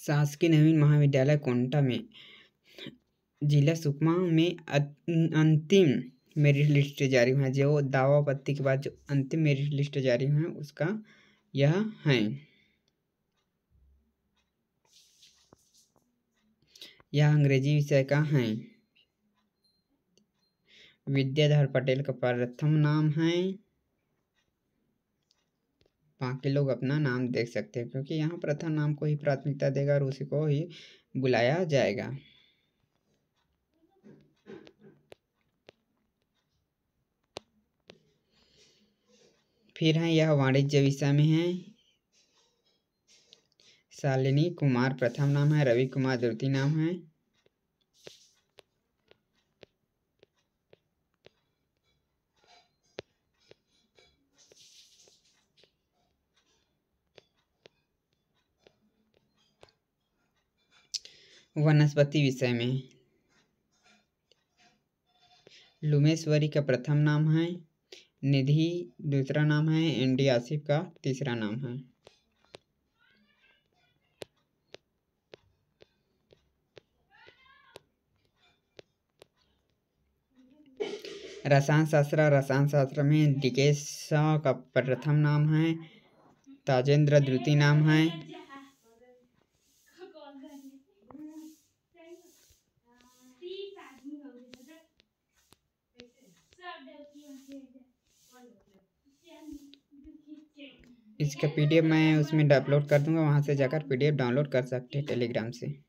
शासकीय नवीन महाविद्यालय कोंटा में जिला सुकमा में अंतिम मेरिट लिस्ट जारी हुआ है। जो दावा आपत्ति के बाद जो अंतिम मेरिट लिस्ट जारी हुआ है उसका यह है। यह अंग्रेजी विषय का है। विद्याधर पटेल का प्रथम नाम है। बाकी लोग अपना नाम देख सकते हैं क्योंकि यहाँ प्रथम नाम को ही प्राथमिकता देगा और उसी को ही बुलाया जाएगा। फिर है यह वाणिज्य विषय में है। शालिनी कुमार प्रथम नाम है, रवि कुमार द्वितीय नाम है। वनस्पति विषय में लुमेश्वरी का प्रथम नाम है, निधि दूसरा नाम है, एनडी आसिफ का तीसरा नाम है। रसायन शास्त्र में डिकेश का प्रथम नाम है, ताजेंद्र द्वितीय नाम है। इसका पीडीएफ मैं उसमें अपलोड कर दूंगा, वहां से जाकर पीडीएफ डाउनलोड कर सकते हैं टेलीग्राम से।